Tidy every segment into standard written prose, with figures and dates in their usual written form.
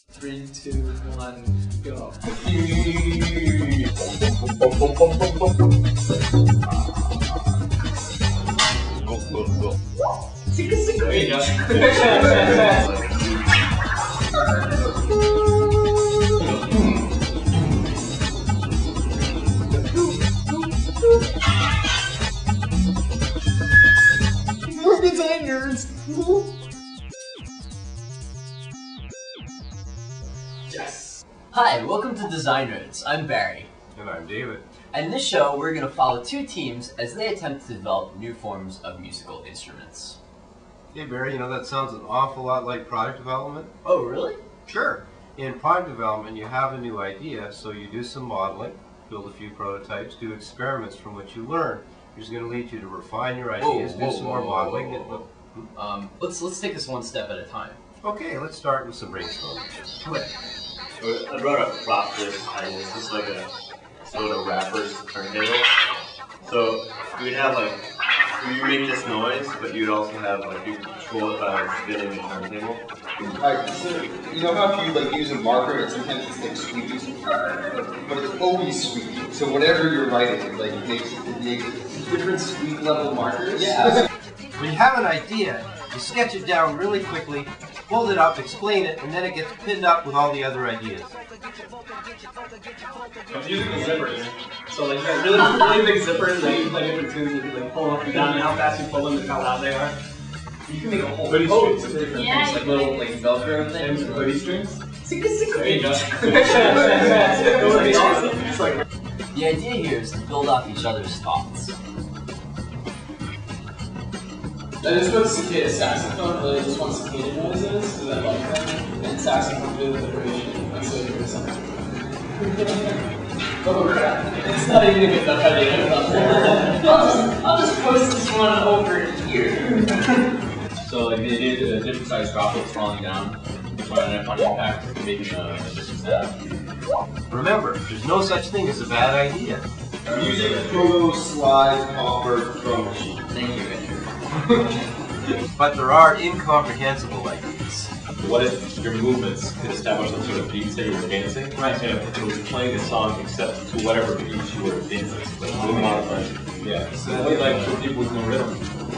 3, 2, 1, go. There you go. We're designers! Yes! Hi, welcome to Design Nerds. I'm Barry. And I'm David. And in this show, we're going to follow two teams as they attempt to develop new forms of musical instruments. Hey Barry, you know that sounds an awful lot like product development? Oh, really? Sure. In product development, you have a new idea, so you do some modeling, build a few prototypes, do experiments from what you learn, which is going to lead you to refine your ideas, do some more modeling. Let's take this one step at a time. Okay, let's start with some brainstorming. I brought up prop this, and it's just like a sort of rapper's turntable. So you would have like, you make this noise, but you'd also have like, you control it by spinning the turntable. Alright, so you know how if you like use a marker, it sometimes it's like squeaky, but it's always squeaky. So whatever you're writing, it like makes different squeak level markers. Yeah. When you have an idea, you sketch it down really quickly, hold it up, explain it, and then it gets pinned up with all the other ideas. I'm using the zippers. So like really big zippers that you play different tunes and you like pull up and down, and how fast you pull them and how loud they are. You can make a whole host of different things, like little like Velcro things and hoodie strings. There you go. That would be awesome. It's like The idea here is to build off each other's thoughts. I just put cicada saxophone, really just want cicada noises, because I like them. And saxophone with alliteration. That's what you're something. Oh crap. It's not even a good enough idea. I'll just post this one over here. So like they did different sized droplets falling down, on impact, making a different sound. Remember, there's no such thing as a bad idea. Music photo slide offer drum machine. Thank you, Andrew. But there are incomprehensible ideas. What if your movements could establish some sort of beats that you were dancing? Right. And it was playing the song except to whatever beat you were dancing. Like really modified. Yeah. So that way like for people with no rhythm.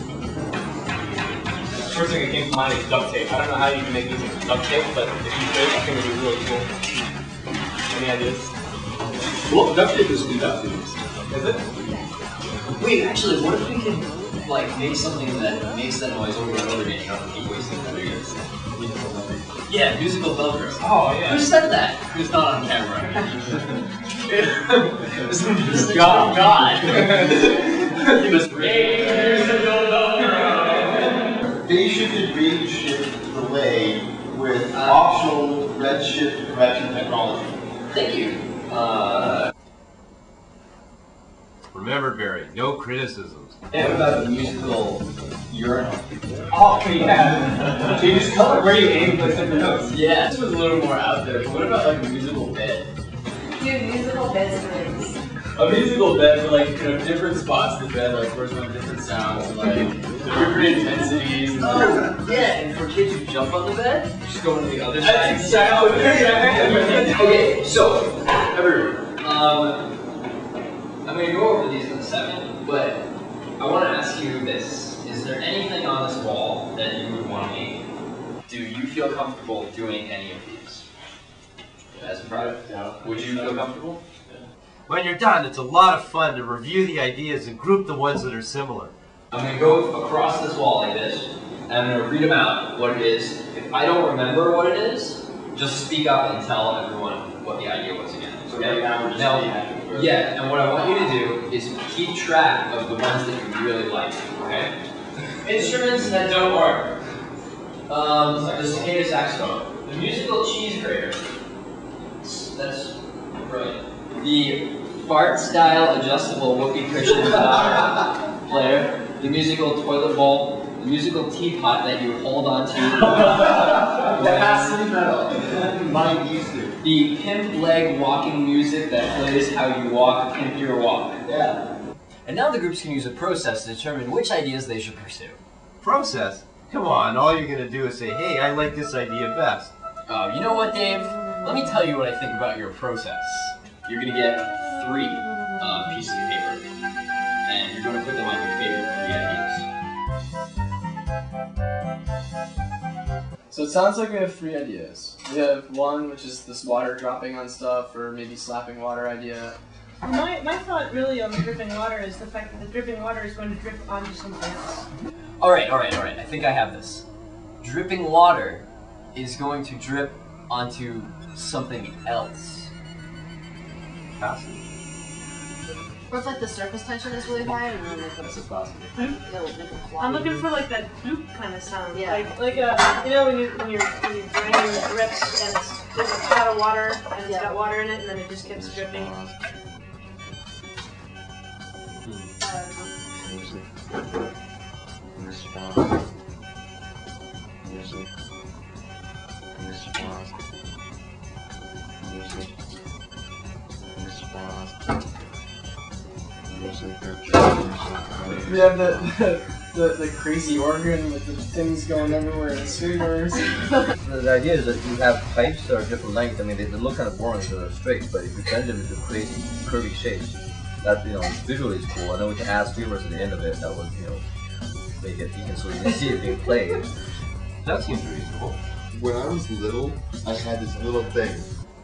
First thing that came to mind is duct tape. I don't know how you can make music with duct tape, but if you could, I think it would be really cool. Any ideas? Well, duct tape is conductive. Is it? Wait, actually, what if we could like make something that makes that noise over and over again? You don't have to keep wasting materials. Yeah, musical Velcro. Oh yeah. Who said that? Who's not on camera? God. You must Phase shifted read shift delay with optional redshift correction technology. Thank you. Remember, Barry, no criticisms. Yeah, what about the musical urinal? Oh, yeah. So you just tell it where you aim with the notes. Yeah, this was a little more out there, but what about like a musical bed? Dude, musical beds for A musical bed for like different spots in the bed, like correspond to different sounds and like different intensities. And Oh, yeah, and for kids who jump on the bed, just go on the other side. That's exactly Okay, so, everyone, I'm going to go over these in a second, but I want to ask you this. Is there anything on this wall that you would want to make? Do you feel comfortable doing any of these? As a product? Yeah. Would you feel comfortable? When you're done, it's a lot of fun to review the ideas and group the ones that are similar. I'm going to go across this wall like this, and I'm going to read them out, what it is. If I don't remember what it is, just speak up and tell everyone what the idea was again. So right now we're just Yeah, and what I want you to do is keep track of the ones that you really like, okay? Instruments that don't work. The cicada saxophone. The musical cheese grater. That's brilliant. The fart-style adjustable whoopee cushion player. The musical toilet bowl. The musical teapot that you hold on to. Mine used to. The pimp leg walking music that plays how you walk, pimp your walk. Yeah. And now the groups can use a process to determine which ideas they should pursue. Process? Come on, all you're going to do is say, hey, I like this idea best. You know what, Dave? Let me tell you what I think about your process. You're gonna get 3 pieces of paper, and you're gonna put them on your favorite 3 ideas. So it sounds like we have 3 ideas. We have one, which is this water dropping on stuff, or maybe slapping water idea. My thought really on the dripping water is the fact that the dripping water is going to drip onto something else. Alright, I think I have this. Dripping water is going to drip onto something else. Or if like the surface tension is really high and then like That's a possible. I'm looking for like that bloop kind of sound. Yeah. Like you know when you're draining drips and there's a pot of water and it's got water in it and then it just keeps dripping. We have the crazy organ with the things going everywhere and screamers. The idea is that you have pipes that are different lengths. I mean, they look kind of boring because they're straight, but if you bend them into crazy curvy shapes, that visually is cool. And then we can add streamers at the end of it that would make it so you can see it being played. That seems reasonable. When I was little, I had this little thing.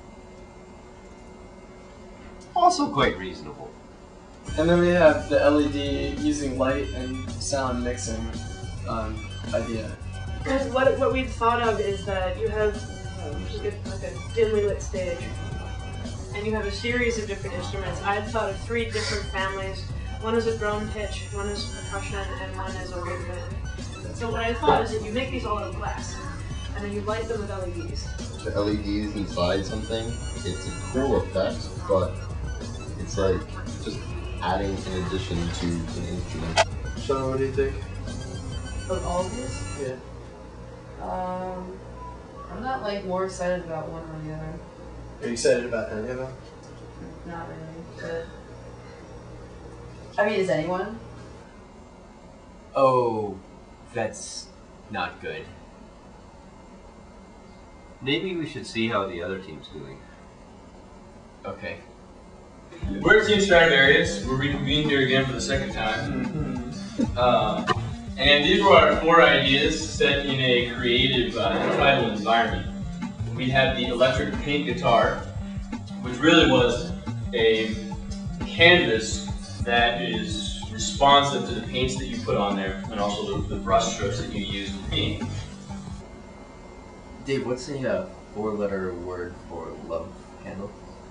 Also quite reasonable. And then we have the LED using light and sound mixing idea. Because what we've thought of is that you have like a dimly lit stage, and you have a series of different instruments. I had thought of 3 different families. One is a drone pitch, one is percussion, and one is a wood wind. So what I thought is that you make these all out of glass, and then you light them with LEDs. The LEDs inside something, it's a cool effect, but it's like just adding an addition to an instrument. Sean, what do you think? of all of these. Yeah. I'm not like more excited about one or the other. Are you excited about any of them? Not really, but I mean, is anyone? Oh, that's not good. Maybe we should see how the other team's doing. Okay. We're Team Stradivarius. We're reconvened here again for the second time. And these were our 4 ideas set in a creative tribal environment. We had the electric paint guitar, which really was a canvas that is responsive to the paints that you put on there, and also the brush strokes that you use to paint. Dave, what's a 4-letter word for love handle?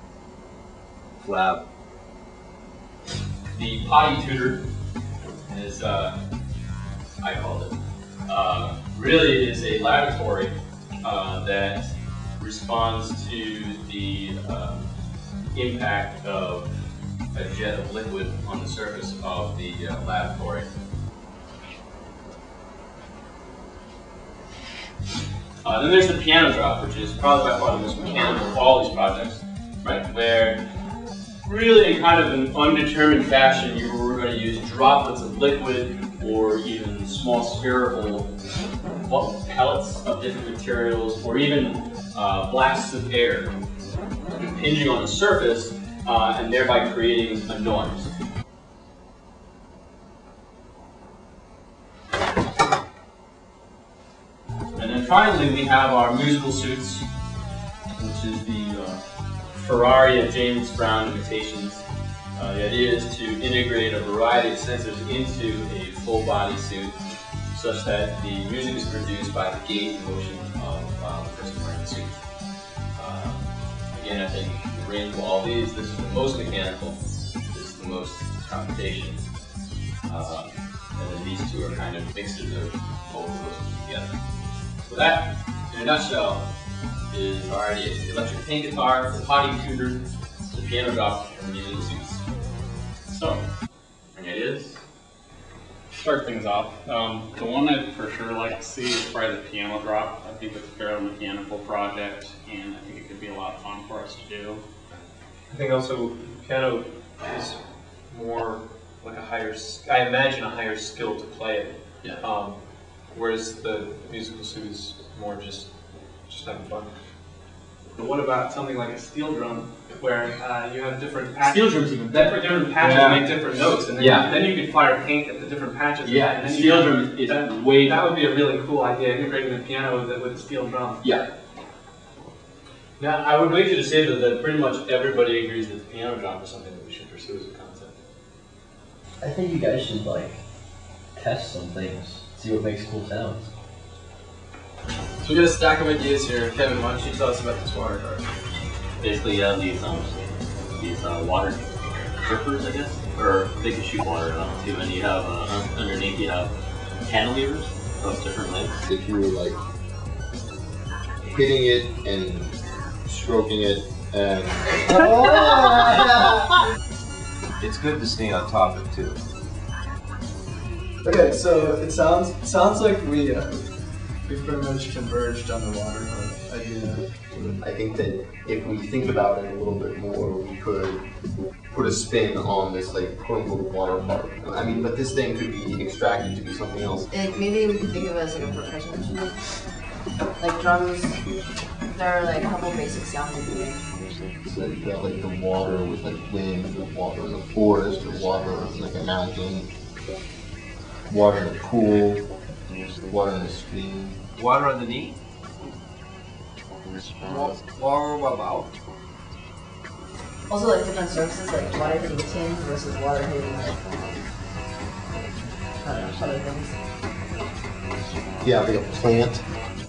Flab. The potty tutor is, I called it, really is a laboratory that responds to the impact of a jet of liquid on the surface of the laboratory. Then there's the piano drop, which is probably by far the most mechanical of all these projects, right? Where really in kind of an undetermined fashion, you were going to use droplets of liquid or even small spherical pellets of different materials, or even blasts of air impinging on the surface and thereby creating a noise. And then finally we have our musical suits, which is the Ferrari of James Brown imitations. The idea is to integrate a variety of sensors into a full body suit such that the music is produced by the gait and motion of the person wearing the suit. Again, I think the range of all these, this is the most mechanical, this is the most computation. And then these 2 are kind of mixes of both of those together. So that, in a nutshell, is our ideas: the electric paint guitar, the potty tutor, the piano drop, and the musical suits. So, any ideas? Start things off. The one I'd for sure like to see is probably the piano drop. I think it's a fairly mechanical project, and I think it could be a lot of fun for us to do. I think also piano is more like I imagine a higher skill to play it. Yeah. Whereas the musical suit is more just just having fun. But what about something like a steel drum, where you have different patches? Steel drum's even better. Different patches make different notes, and then you could fire paint at the different patches. Yeah, and then steel drum is way. That would be a really cool idea, integrating the piano with a steel drum. Yeah. Now, I would wager to say that pretty much everybody agrees that the piano drum is something that we should pursue as a concept. I think you guys should like test some things, see what makes cool sounds. So we got a stack of ideas here. Kevin, why don't you tell us about this water card? Basically, you have these water drippers, I guess, or they can shoot water out too. And you have underneath you have cantilevers of different lengths. If you were like hitting it and stroking it and It's good to stay on topic too. Okay, so it sounds like we've pretty much converged on the water card idea. I think that if we think about it a little bit more, we could put a spin on this like quote unquote water park. I mean, but this thing could be extracted to be something else. Like maybe we could think of it as like a percussion instrument. Like drums, there are like a couple basic sounds you can make. So you got like the water with like wind, the water in the forest, or water like a mountain, water in a pool, water in a stream. Water underneath? Water about. Also like different surfaces, like water hitting tin versus water hitting like, I don't know, other things. Yeah, like a plant.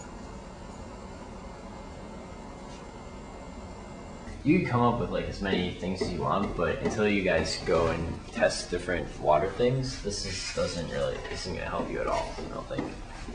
You can come up with like as many things as you want, but until you guys go and test different water things, this isn't gonna help you at all, I don't think.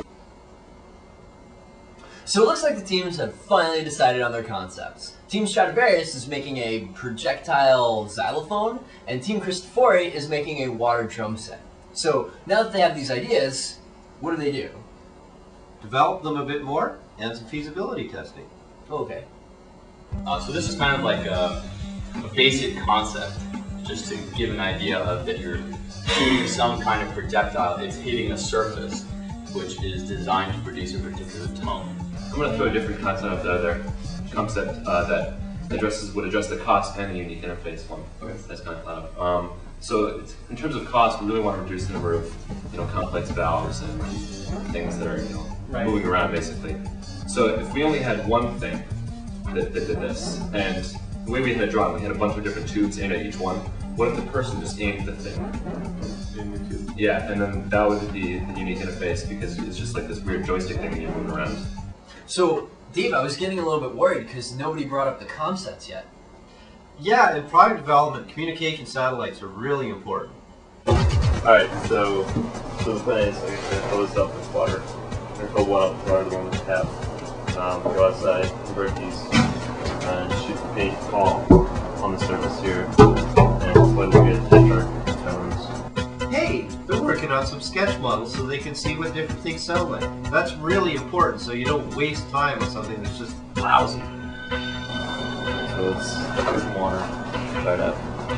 So it looks like the teams have finally decided on their concepts. Team Stradivarius is making a projectile xylophone, and Team Cristofori is making a water drum set. So now that they have these ideas, what do? Develop them a bit more and some feasibility testing. Okay. So this is kind of like a basic concept, just to give an idea of that you're shooting some kind of projectile. It's hitting a surface, which is designed to produce a particular tone. I'm going to throw a different concept out there, concept that would address the cost and the unique interface one. Okay. That's kind of loud. So in terms of cost, we really want to reduce the number of complex valves and things that are moving around basically. So if we only had one thing that did this, and the way we had it drawn, we had a bunch of different tubes aimed at each one. What if the person just aimed the thing? Yeah, and then that would be the unique interface because it's just like this weird joystick thing that you're moving around. So, Dave, I was getting a little bit worried because nobody brought up the concepts yet. Yeah, in product development, communication satellites are really important. Alright, so the plan is I'm going to fill this up with water. I'm going to fill one up with water, the one with the tap. Go outside, convert these, and shoot the paint all on the surface here, and when we get different tones. Hey, they're working on some sketch models so they can see what different things sound like. That's really important so you don't waste time on something that's just lousy. So let's put some water, try it out.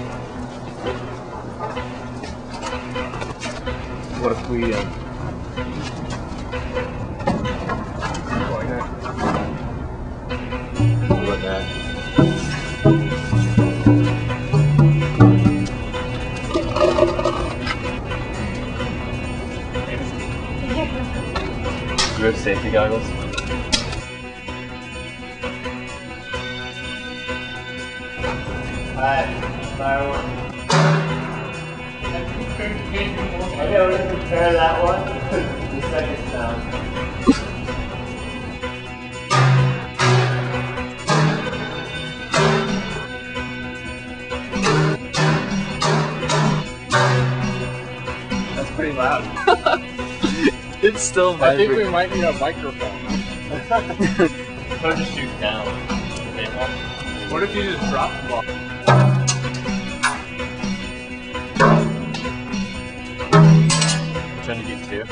What if we like that? Do you have safety goggles? Alright, firework. Okay, we're going to compare that one to the second sound. That's pretty loud. It's still vibrating. I think we might need a microphone. Or just shoot down. What if you just drop the ball? Trying to get two.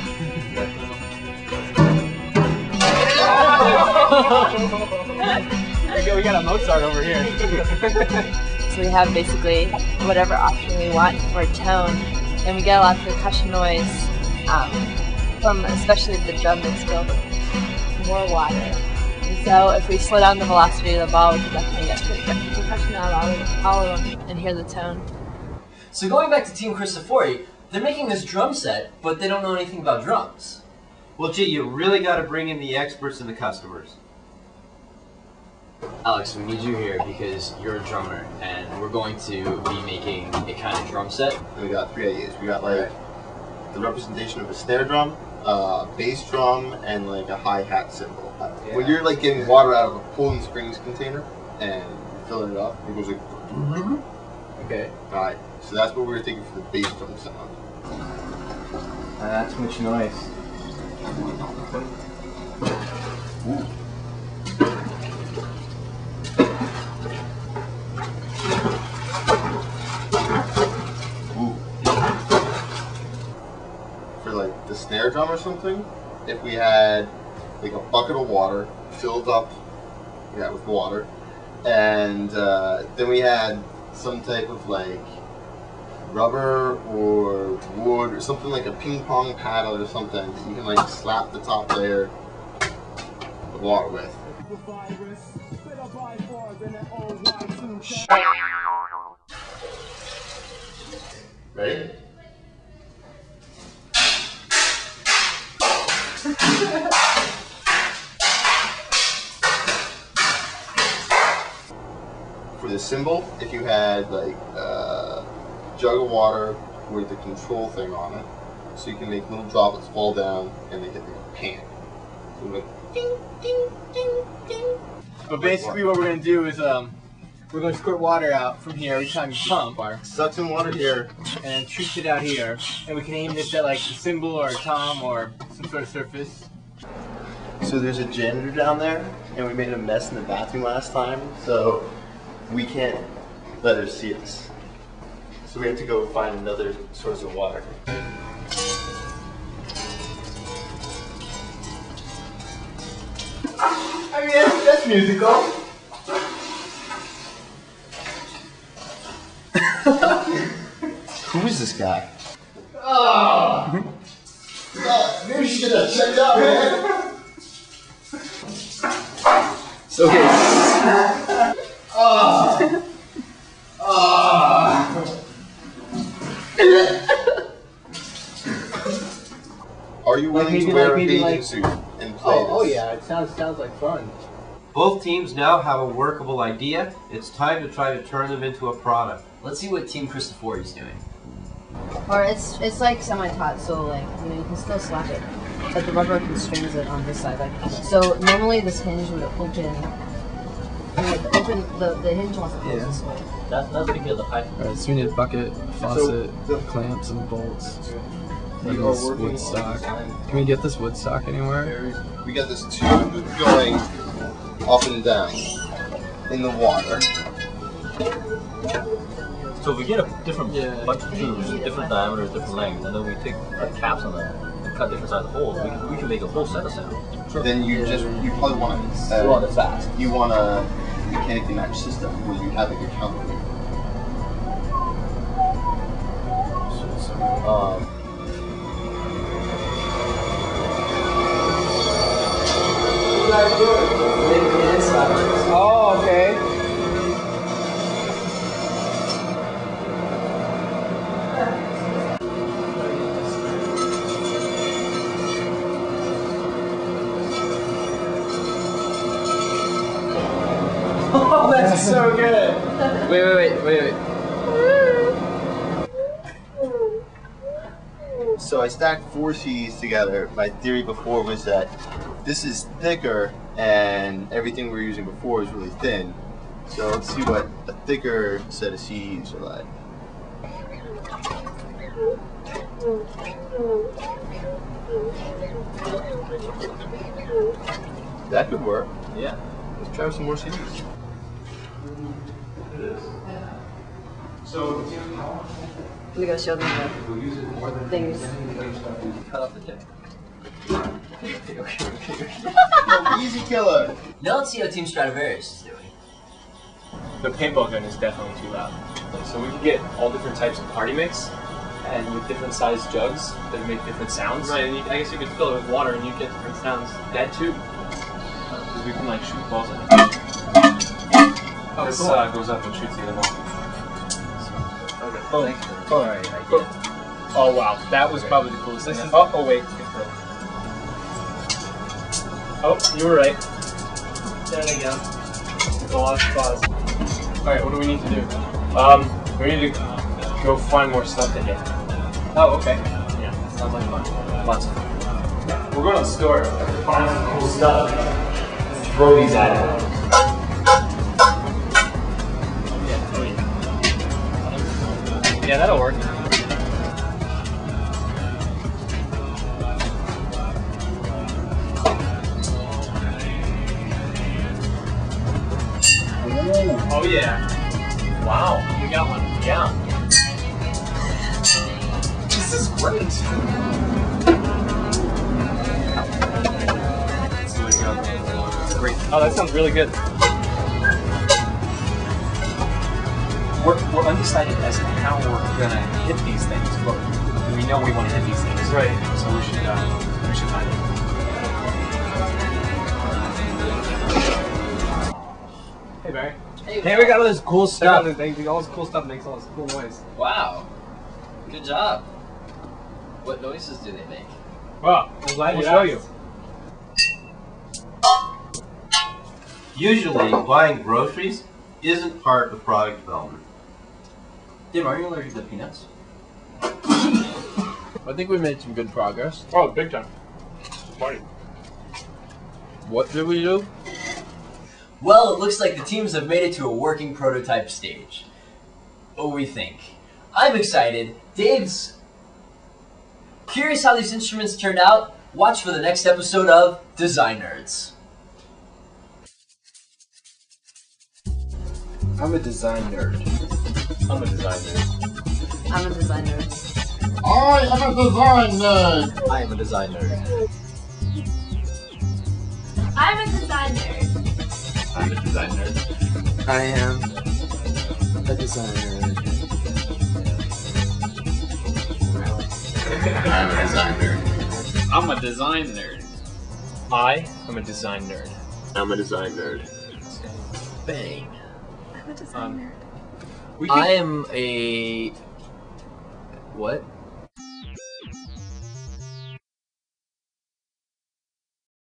We got a Mozart over here. So we have basically whatever option we want for a tone, and we get a lot of percussion noise from especially the drum that's filled with more water. So if we slow down the velocity of the ball, we can definitely get percussion out of all of them and hear the tone. So going back to Team Cristofori, they're making this drum set, but they don't know anything about drums. Well, gee, you really got to bring in the experts and the customers. Alex, we need you here because you're a drummer, and we're going to be making a kind of drum set. We got 3 ideas. We got like the representation of a snare drum, bass drum, and like a hi-hat cymbal. When you're like getting water out of a Poland Springs container and filling it up, it goes like. Okay. Alright, so that's what we were thinking for the bass drum sound. That's much noise. Ooh. For like the snare drum or something, if we had like a bucket of water filled up with water, and then we had some type of like rubber or wood or something like a ping pong paddle or something that you can like slap the top layer of water with. Ready? For the cymbal, if you had like a jug of water with a control thing on it, so you can make little droplets fall down and they hit the pan. So like ding, ding, ding, ding. But basically what we're going to do is we're going to squirt water out from here every time you pump. Sucks in water here. And shoots it out here. And we can aim this at like a cymbal or a tom or some sort of surface. So there's a janitor down there, and we made a mess in the bathroom last time, so we can't let her see us. So we have to go find another source of water. I mean, that's musical. Who is this guy? Oh! Maybe you should get that checked out, man. So okay. Are you willing to wear a bathing suit and play this? Oh yeah, it sounds like fun. Both teams now have a workable idea. It's time to try to turn them into a product. Let's see what Team Cristofori is doing. Or it's like semi-taut, so like you can still slap it, but the rubber constrains it on this side. Like so, normally this hinge would open. The hinge wants to close this way. That's because the pipe. Alright, so we need a bucket, faucet, clamps, and bolts. And this wood stock. Can we get this wood stock anywhere? We got this tube going up and down in the water. So if we get a different bunch of tubes, different diameters, different lengths, and then we take caps on them and cut different size holes, we can make a whole set of sound. Then you probably want it fast. You want a mechanically matched system where you have like a counter. Oh, okay. Oh, that's so good. Wait. So I stacked 4 CDs together. My theory before was that this is thicker and everything we were using before is really thin. So let's see what a thicker set of CDs are like. That could work. Yeah. Let's try some more CDs. So, I'm gonna go show them the things. Cut off the tip. Easy killer. Now let's see how Team Stradivarius is doing. The paintball gun is definitely too loud. So we can get all different types of party mix, and with different sized jugs that make different sounds. Right, and I guess you could fill it with water and you get different sounds. That too. we can like shoot balls at it. This goes up and shoots the other ball. Alright. Oh wow, that was probably the coolest thing. Oh wait. Oh, you were right. There we go. Go on, pause. Alright, what do we need to do? We need to go find more stuff to hit. Oh, okay. Yeah. Sounds like fun. Lots of fun. We're going to the store to find some cool stuff. Throw these at it. Yeah, that'll work. Oh yeah. Wow. We got one. Yeah. This is great. Great. Oh, that sounds really good. We're undecided as to how we're gonna hit these things, but we know we want to hit these things. Right. So we should find it. Hey, Barry. Hey, we got all this cool stuff. All this cool stuff makes all this cool noise. Wow. Good job. What noises do they make? Well, I'm glad to show you. Usually, buying groceries isn't part of product development. Dave, are you allergic to peanuts? I think we made some good progress. Oh, big time. Party. What did we do? Well, it looks like the teams have made it to a working prototype stage. What do we think? I'm excited. Dave's curious how these instruments turned out. Watch for the next episode of Design Nerds. I'm a design nerd. I'm a design nerd. I'm a designer. I am a design nerd. I am a design nerd. I'm a design nerd. I'm a design nerd. I am a designer. I'm a design nerd. I'm a design nerd. I am a design nerd. I'm a design nerd. Bang. I'm a design nerd. I am a... What?